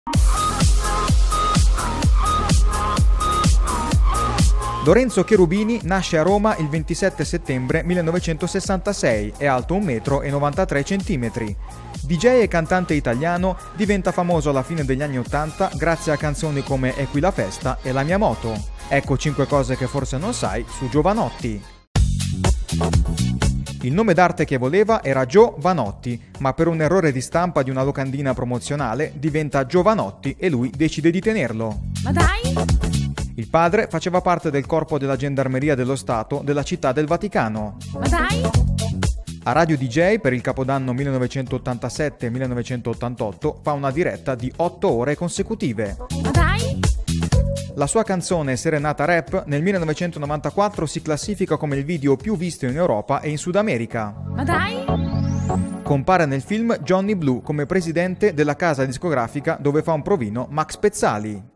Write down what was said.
Lorenzo Cherubini nasce a Roma il 27 settembre 1966, è alto 1,93 m. DJ e cantante italiano, diventa famoso alla fine degli anni 80 grazie a canzoni come È qui la festa e La mia moto. Ecco 5 cose che forse non sai su Giovanotti. Il nome d'arte che voleva era Gio Vanotti, ma per un errore di stampa di una locandina promozionale diventa Giovanotti e lui decide di tenerlo. Ma dai! Il padre faceva parte del corpo della Gendarmeria dello Stato della Città del Vaticano. Ma dai! A Radio DJ per il Capodanno 1987-1988 fa una diretta di 8 ore consecutive. Ma dai! La sua canzone Serenata Rap nel 1994 si classifica come il video più visto in Europa e in Sud America. Ma dai! Compare nel film Johnny Blue come presidente della casa discografica dove fa un provino Max Pezzali.